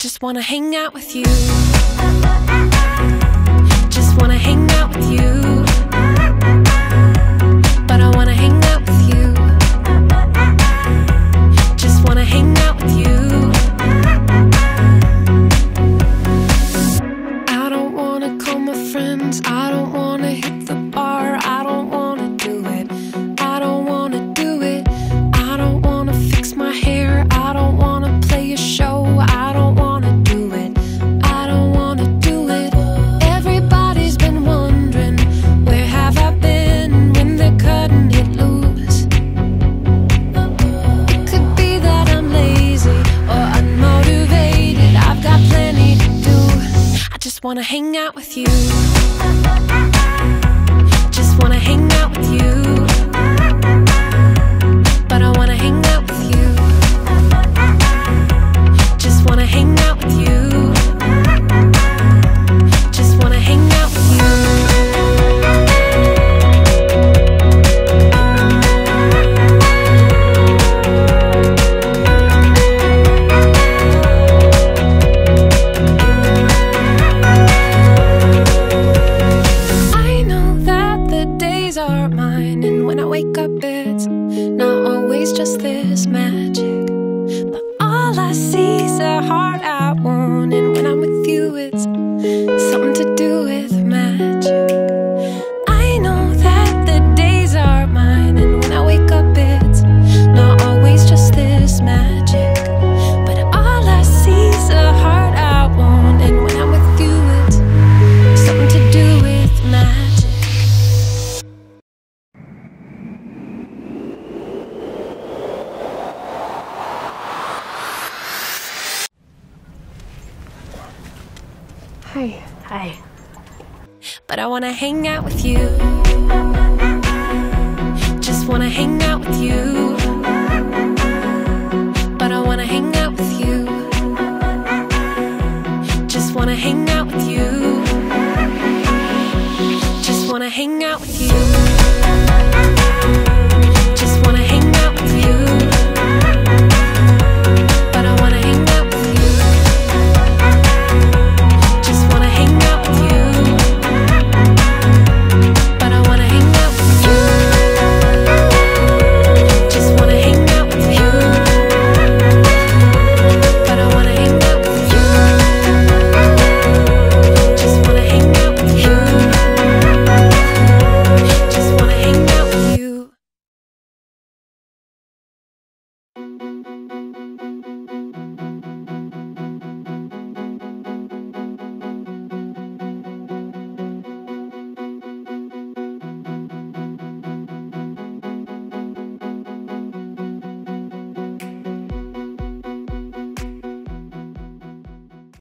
just wanna hang out with you. Just wanna hang out with you. But I wanna hang out with you. Just wanna hang out with you. I don't wanna call my friends. I don't wanna hit the bar. I don't wanna do it. I don't wanna do it. I don't wanna fix my hair. I don't wanna play a show. I don't wanna do it. I don't wanna do it. Everybody's been wondering, where have I been when they're cutting it loose? It could be that I'm lazy or unmotivated. I've got plenty to do. I just wanna hang out with you. Just wanna hang out with you. But I wanna hang out with you. Just wanna hang out with you. Just wanna hang out with you. I know that the days are mine, and when I wake up it's not always just this magic. But all I see is a heart I want, and when I'm with you it's something to do with magic. I know that the days are mine, and when I wake up it's not always just this magic. But all I see is a heart I want, and when I'm with you it's something to do with magic. Hi. Hi. But I wanna hang out with you. Just wanna hang out with you.